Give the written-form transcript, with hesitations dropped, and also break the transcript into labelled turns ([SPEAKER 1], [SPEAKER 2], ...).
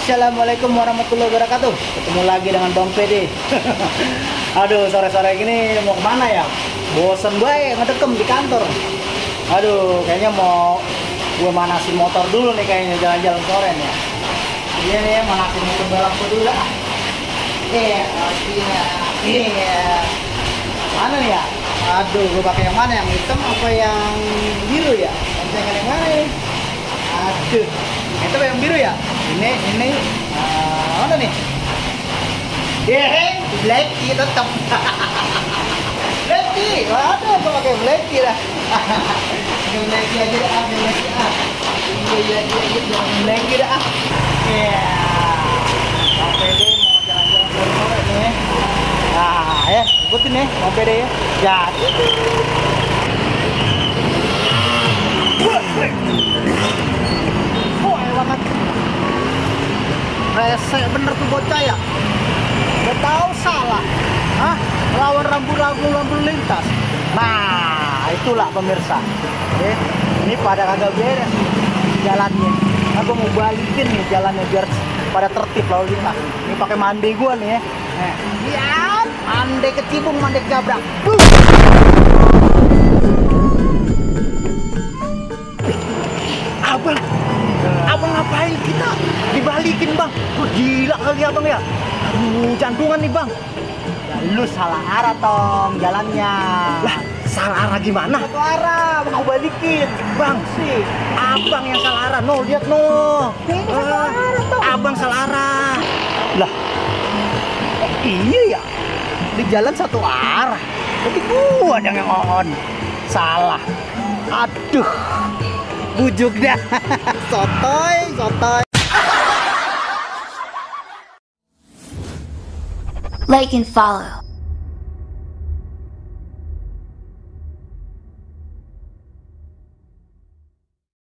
[SPEAKER 1] Assalamualaikum warahmatullahi wabarakatuh. Ketemu lagi dengan Bang PD. Aduh, sore-sore gini mau kemana ya? Bosen gue ngedekem di kantor. Aduh, kayaknya mau gue manasin motor dulu nih, kayaknya jalan-jalan sore nih. Iya nih, manasin motor balap dulu lah. Mana nih ya? Aduh, gue pakai yang mana? Yang hitam apa yang biru ya? Yang mana nih? Aduh, itu yang biru ya? Ini mana nih? Blacky tetap. Blacky, waduh, gue pakai Blacky dah. Blacky aja dah, Blacky ah. Iya, Blacky dah ah. Iya. Sampai deh mau jalan-jalan sore nih. Nah, ya, ikutin nih, mau PD ya. Jadi. Banget. Resek bener tuh bocah ya. Gak tahu salah. Hah? Lawan rambu lintas. Nah, itulah pemirsa. Ini pada kagak beres jalannya. Aku mau balikin nih jalannya biar pada tertib lalu lintas. Ini pakai mandi gua nih ya. Lihat, mandi kecibung, mandi gabrak. Abang ngapain kita dibalikin bang? Gila kali abang ya. Aduh, jantungan nih bang. Ya, lu salah arah tong jalannya. Lah, salah arah gimana? Satu arah, mau balikin. Bang sih, abang yang salah arah. No, lihat no. Abang salah arah. Lah, iya ya. Di jalan satu arah. Tapi gua yang on. Salah. Aduh. Bujuk dah. Sotoy.
[SPEAKER 2] Like and follow.